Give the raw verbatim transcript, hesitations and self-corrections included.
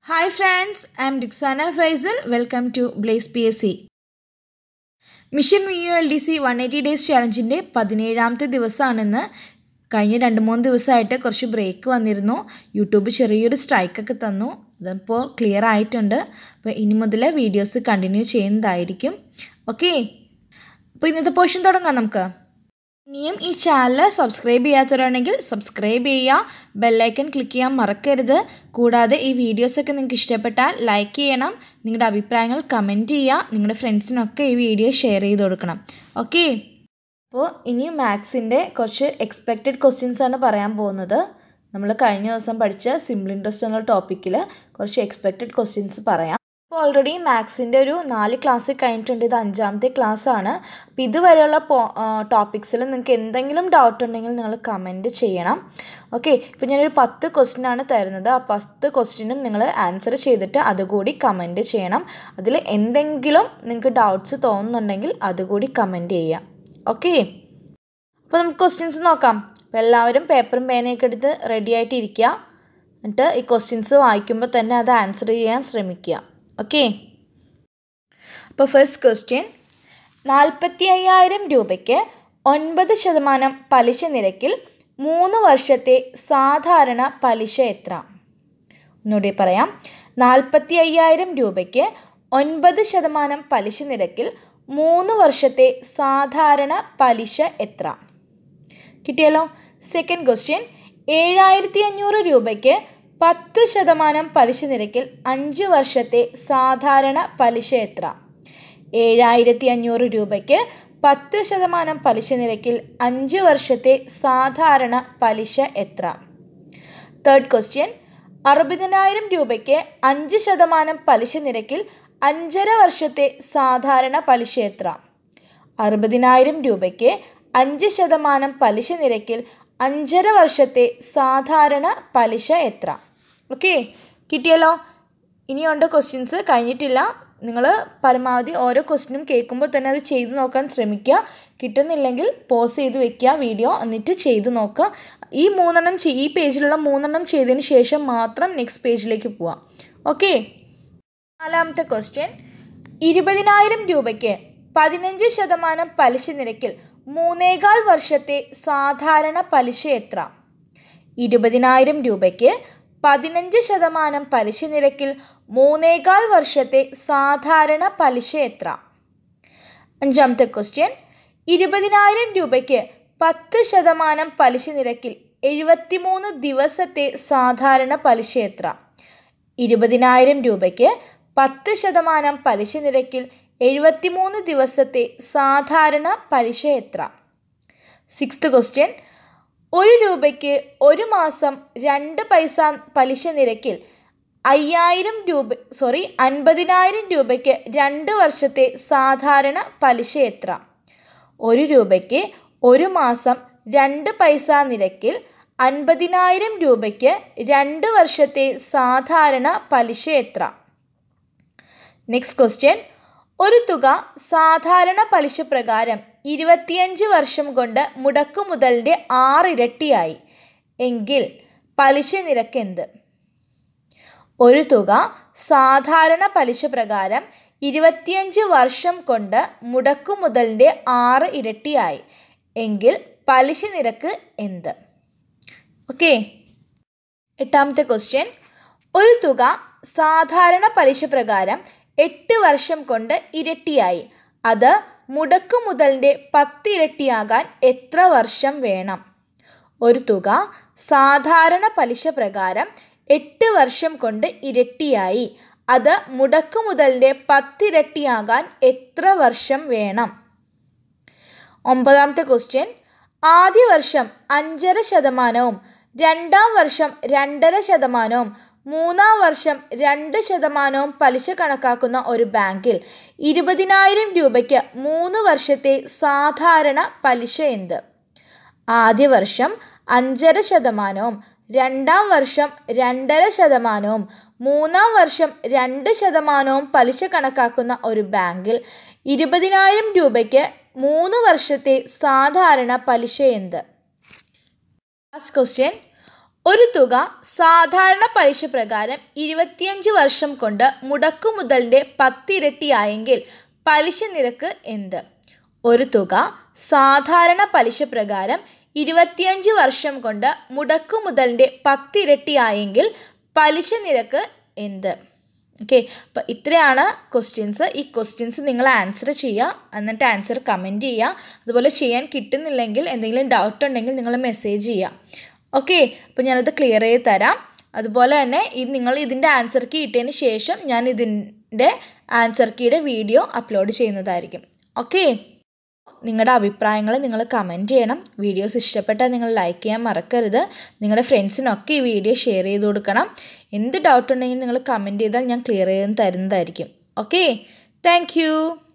Hi friends, I am Diksana Faisal. Welcome to Blaze P S C. Mission V U L D C one eighty days ചാലഞ്ചിൻ്റെ പതിനേഴാമത്തെ ദിവസമാണെന്ന്. കഴിഞ്ഞ രണ്ട് മൂന്ന് ദിവസമായിട്ട് കുറച്ച് ബ്രേക്ക് വന്നിരുന്നു. യൂട്യൂബ് ചെറിയൊരു സ്ട്രൈക്കൊക്കെ തന്നു. അതിപ്പോൾ ക്ലിയർ ആയിട്ടുണ്ട്. അപ്പോൾ ഇനി മുതൽ വീഡിയോസ് കണ്ടിന്യൂ ചെയ്യുന്നതായിരിക്കും. ഓക്കെ, അപ്പോൾ ഇന്നത്തെ പോർഷൻ തുടങ്ങാം നമുക്ക്. ഇനിയും ഈ ചാനൽ സബ്സ്ക്രൈബ് ചെയ്യാത്തവരാണെങ്കിൽ സബ്സ്ക്രൈബ് ചെയ്യുക, ബെല്ലൈക്കൺ ക്ലിക്ക് ചെയ്യാൻ മറക്കരുത്. കൂടാതെ ഈ വീഡിയോസൊക്കെ നിങ്ങൾക്ക് ഇഷ്ടപ്പെട്ടാൽ ലൈക്ക് ചെയ്യണം, നിങ്ങളുടെ അഭിപ്രായങ്ങൾ കമൻറ്റ് ചെയ്യുക, നിങ്ങളുടെ ഫ്രണ്ട്സിനൊക്കെ ഈ വീഡിയോ ഷെയർ ചെയ്ത് കൊടുക്കണം. ഓക്കെ, അപ്പോൾ ഇനി മാത്സിൻ്റെ കുറച്ച് എക്സ്പെക്റ്റഡ് ക്വസ്റ്റ്യൻസാണ് പറയാൻ പോകുന്നത്. നമ്മൾ കഴിഞ്ഞ ദിവസം പഠിച്ച സിമ്പിൾ ഇൻട്രസ്റ്റ് എന്ന ടോപ്പിക്കിൽ കുറച്ച് എക്സ്പെക്റ്റഡ് ക്വസ്റ്റ്യൻസ് പറയാം. അപ്പോൾ ഓൾറെഡി മാത്സിൻ്റെ ഒരു നാല് ക്ലാസ് കഴിഞ്ഞിട്ടുണ്ട്. ഇത് അഞ്ചാമത്തെ ക്ലാസ്സാണ്. അപ്പോൾ ഇതുവരെയുള്ള പോ ടോപ്പിക്സിൽ നിങ്ങൾക്ക് എന്തെങ്കിലും ഡൗട്ട് ഉണ്ടെങ്കിൽ നിങ്ങൾ കമൻറ്റ് ചെയ്യണം. ഓക്കെ, ഇപ്പോൾ ഞാനൊരു പത്ത് ക്വസ്റ്റ്യനാണ് തരുന്നത്. ആ പത്ത് ക്വസ്റ്റ്യനും നിങ്ങൾ ആൻസർ ചെയ്തിട്ട് അതുകൂടി കമൻറ്റ് ചെയ്യണം. അതിൽ എന്തെങ്കിലും നിങ്ങൾക്ക് ഡൗട്ട്സ് തോന്നുന്നുണ്ടെങ്കിൽ അതുകൂടി കമൻറ്റ് ചെയ്യാം. ഓക്കെ, അപ്പോൾ നമുക്ക് ക്വസ്റ്റ്യൻസ് നോക്കാം. അപ്പോൾ എല്ലാവരും പേപ്പറും പേനയൊക്കെ എടുത്ത് റെഡി ആയിട്ട് ഇരിക്കുക. എന്നിട്ട് ഈ ക്വസ്റ്റ്യൻസ് വായിക്കുമ്പോൾ തന്നെ അത് ആൻസർ ചെയ്യാൻ ശ്രമിക്കുക. ഓക്കെ, അപ്പോൾ ഫസ്റ്റ് ക്വസ്റ്റ്യൻ, നാൽപ്പത്തി അയ്യായിരം രൂപയ്ക്ക് ഒൻപത് ശതമാനം പലിശ നിരക്കിൽ മൂന്ന് വർഷത്തെ സാധാരണ പലിശ എത്ര? ഒന്നുകൂടി പറയാം. നാൽപ്പത്തി അയ്യായിരം രൂപയ്ക്ക് ഒൻപത് ശതമാനം പലിശ നിരക്കിൽ മൂന്ന് വർഷത്തെ സാധാരണ പലിശ എത്ര? കിട്ടിയല്ലോ. സെക്കൻഡ് ക്വസ്റ്റ്യൻ, ഏഴായിരത്തി അഞ്ഞൂറ് രൂപയ്ക്ക് പത്ത് ശതമാനം പലിശ നിരക്കിൽ അഞ്ച് വർഷത്തെ സാധാരണ പലിശ എത്ര? ഏഴായിരത്തി അഞ്ഞൂറ് രൂപയ്ക്ക് പത്ത് ശതമാനം പലിശ നിരക്കിൽ അഞ്ച് വർഷത്തെ സാധാരണ പലിശ എത്ര? തേർഡ് ക്വസ്റ്റ്യൻ, അറുപതിനായിരം രൂപയ്ക്ക് അഞ്ച് ശതമാനം പലിശ നിരക്കിൽ അഞ്ചര വർഷത്തെ സാധാരണ പലിശ എത്ര? അറുപതിനായിരം രൂപയ്ക്ക് അഞ്ച് ശതമാനം പലിശ നിരക്കിൽ അഞ്ചര വർഷത്തെ സാധാരണ പലിശ എത്ര? ഓക്കെ, കിട്ടിയല്ലോ. ഇനിയുണ്ട് ക്വസ്റ്റ്യൻസ്, കഴിഞ്ഞിട്ടില്ല. നിങ്ങൾ പരമാവധി ഓരോ ക്വസ്റ്റ്യനും കേൾക്കുമ്പോൾ തന്നെ അത് ചെയ്ത് നോക്കാൻ ശ്രമിക്കുക. കിട്ടുന്നില്ലെങ്കിൽ പോസ് ചെയ്ത് വെക്കുക വീഡിയോ, എന്നിട്ട് ചെയ്ത് നോക്കുക. ഈ മൂന്നെണ്ണം ഈ പേജിലുള്ള മൂന്നെണ്ണം ചെയ്തതിന് ശേഷം മാത്രം നെക്സ്റ്റ് പേജിലേക്ക് പോവാം. ഓക്കെ, നാലാമത്തെ ക്വസ്റ്റ്യൻ, ഇരുപതിനായിരം രൂപയ്ക്ക് പതിനഞ്ച് ശതമാനം പലിശ നിരക്കിൽ മൂന്നേകാൽ വർഷത്തെ സാധാരണ പലിശ എത്ര? ഇരുപതിനായിരം രൂപയ്ക്ക് പതിനഞ്ച് ശതമാനം പലിശ നിരക്കിൽ മൂന്നേകാൽ വർഷത്തെ സാധാരണ പലിശ എത്ര? അഞ്ചാമത്തെ ക്വസ്റ്റ്യൻ, ഇരുപതിനായിരം രൂപയ്ക്ക് പത്ത് ശതമാനം പലിശ നിരക്കിൽ എഴുപത്തി മൂന്ന് ദിവസത്തെ സാധാരണ പലിശ എത്ര? ഇരുപതിനായിരം രൂപയ്ക്ക് പത്ത് ശതമാനം പലിശ നിരക്കിൽ എഴുപത്തി മൂന്ന് ദിവസത്തെ സാധാരണ പലിശ എത്ര? സിക്സ്ത് ക്വസ്റ്റ്യൻ, ഒരു രൂപയ്ക്ക് ഒരു മാസം രണ്ട് പൈസ പലിശ നിരക്കിൽ അയ്യായിരം രൂപ സോറി അൻപതിനായിരം രൂപയ്ക്ക് രണ്ട് വർഷത്തെ സാധാരണ പലിശ എത്ര? ഒരു രൂപയ്ക്ക് ഒരു മാസം രണ്ട് പൈസ നിരക്കിൽ അൻപതിനായിരം രൂപയ്ക്ക് രണ്ട് വർഷത്തെ സാധാരണ പലിശ എത്ര? നെക്സ്റ്റ് ക്വസ്റ്റ്യൻ, ഒരു തുക സാധാരണ പലിശ പ്രകാരം ഇരുപത്തിയഞ്ച് വർഷം കൊണ്ട് മുടക്കുമുതലിൻ്റെ ആറിരട്ടിയായി എങ്കിൽ പലിശ നിരക്ക് എന്ത്? ഒരു തുക സാധാരണ പലിശ പ്രകാരം ഇരുപത്തിയഞ്ച് വർഷം കൊണ്ട് മുടക്കുമുതലിൻ്റെ ആറ് ഇരട്ടിയായി എങ്കിൽ പലിശ നിരക്ക് എന്ത്? ഓക്കെ, എട്ടാമത്തെ ക്വസ്റ്റ്യൻ, ഒരു തുക സാധാരണ പലിശ പ്രകാരം എട്ട് വർഷം കൊണ്ട് ഇരട്ടിയായി, അത് മുടക്കുമുതലിൻ്റെ പത്തിരട്ടിയാകാൻ എത്ര വർഷം വേണം? ഒരു തുക സാധാരണ പലിശ പ്രകാരം എട്ട് വർഷം കൊണ്ട് ഇരട്ടിയായി, അത് മുടക്കുമുതലിൻ്റെ പത്തിരട്ടിയാകാൻ എത്ര വർഷം വേണം? ഒമ്പതാമത്തെ ക്വസ്റ്റ്യൻ, ആദ്യ വർഷം അഞ്ചര ശതമാനവും രണ്ടാം വർഷം രണ്ടര ശതമാനവും മൂന്നാം വർഷം രണ്ട് ശതമാനവും പലിശ കണക്കാക്കുന്ന ഒരു ബാങ്കിൽ ഇരുപതിനായിരം രൂപയ്ക്ക് മൂന്ന് വർഷത്തെ സാധാരണ പലിശ എന്ത്? ആദ്യ വർഷം അഞ്ചര ശതമാനവും രണ്ടാം വർഷം രണ്ടര ശതമാനവും മൂന്നാം വർഷം രണ്ട് ശതമാനവും പലിശ കണക്കാക്കുന്ന ഒരു ബാങ്കിൽ ഇരുപതിനായിരം രൂപയ്ക്ക് മൂന്ന് വർഷത്തെ സാധാരണ പലിശ എന്ത്? ലാസ്റ്റ് ക്വസ്റ്റ്യൻ, ഒരു തുക സാധാരണ പലിശ പ്രകാരം ഇരുപത്തിയഞ്ച് വർഷം കൊണ്ട് മുടക്കുമുതലിൻ്റെ പത്തിരട്ടിയായെങ്കിൽ പലിശ നിരക്ക് എന്ത്? ഒരു തുക സാധാരണ പലിശ പ്രകാരം ഇരുപത്തിയഞ്ച് വർഷം കൊണ്ട് മുടക്കുമുതലിൻ്റെ പത്തിരട്ടിയായെങ്കിൽ പലിശ നിരക്ക് എന്ത്? ഓക്കെ, അപ്പോൾ ഇത്രയാണ് ക്വസ്റ്റ്യൻസ്. ഈ ക്വസ്റ്റ്യൻസ് നിങ്ങൾ ആൻസർ ചെയ്യുക, എന്നിട്ട് ആൻസർ കമൻറ്റ് ചെയ്യുക. അതുപോലെ ചെയ്യാൻ കിട്ടുന്നില്ലെങ്കിൽ എന്തെങ്കിലും ഡൗട്ട് ഉണ്ടെങ്കിൽ നിങ്ങൾ മെസ്സേജ് ചെയ്യുക. ഓക്കെ, അപ്പോൾ ഞാനത് ക്ലിയർ ചെയ്ത് തരാം. അതുപോലെ തന്നെ ഇത് നിങ്ങൾ ഇതിൻ്റെ ആൻസർ കീ ഇട്ടതിന് ശേഷം ഞാൻ ഇതിൻ്റെ ആൻസർ കീയുടെ വീഡിയോ അപ്ലോഡ് ചെയ്യുന്നതായിരിക്കും. ഓക്കെ, നിങ്ങളുടെ അഭിപ്രായങ്ങൾ നിങ്ങൾ കമൻറ്റ് ചെയ്യണം. വീഡിയോസ് ഇഷ്ടപ്പെട്ടാൽ നിങ്ങൾ ലൈക്ക് ചെയ്യാൻ മറക്കരുത്. നിങ്ങളുടെ ഫ്രണ്ട്സിനൊക്കെ ഈ വീഡിയോ ഷെയർ ചെയ്ത് കൊടുക്കണം. എന്ത് ഡൗട്ട് ഉണ്ടെങ്കിലും നിങ്ങൾ കമൻറ്റ് ചെയ്താൽ ഞാൻ ക്ലിയർ ചെയ്ത് തരുന്നതായിരിക്കും. Okay, thank U.